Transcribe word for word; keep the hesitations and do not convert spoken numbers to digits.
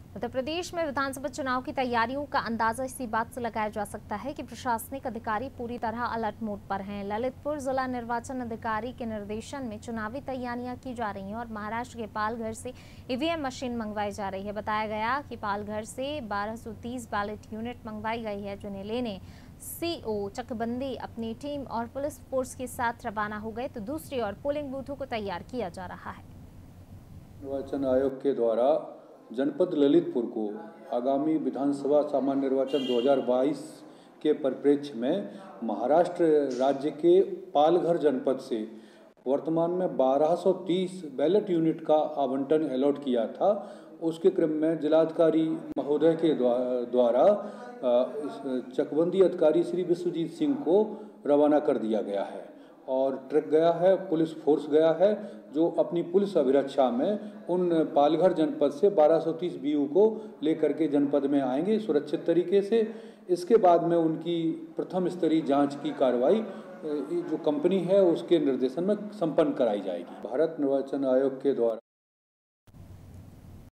उत्तर प्रदेश में विधानसभा चुनाव की तैयारियों का अंदाजा इसी बात से लगाया जा सकता है कि प्रशासनिक अधिकारी पूरी तरह अलर्ट मोड पर हैं। ललितपुर जिला निर्वाचन अधिकारी के निर्देशन में चुनावी तैयारियां की जा रही हैं और महाराष्ट्र के पालघर से ईवीएम मशीन मंगवाई जा रही है। बताया गया कि पालघर से बारह सौ तीस बैलेट यूनिट मंगवाई गई है, जिन्हें लेने सीओ चकबंदी अपनी टीम और पुलिस फोर्स के साथ रवाना हो गए, तो दूसरी ओर पोलिंग बूथों को तैयार किया जा रहा है। निर्वाचन आयोग के द्वारा जनपद ललितपुर को आगामी विधानसभा सामान्य निर्वाचन दो हज़ार बाईस के परिप्रेक्ष्य में महाराष्ट्र राज्य के पालघर जनपद से वर्तमान में बारह सौ तीस बैलेट यूनिट का आवंटन अलॉट किया था। उसके क्रम में जिलाधिकारी महोदय के द्वारा चकबंदी अधिकारी श्री विश्वजीत सिंह को रवाना कर दिया गया है और ट्रक गया है, पुलिस फोर्स गया है, जो अपनी पुलिस अभिरक्षा में उन पालघर जनपद से बारह सौ तीस बीयू को लेकर के जनपद में आएंगे सुरक्षित तरीके से। इसके बाद में उनकी प्रथम स्तरीय जांच की कार्रवाई जो कंपनी है उसके निर्देशन में संपन्न कराई जाएगी। भारत निर्वाचन आयोग के द्वारा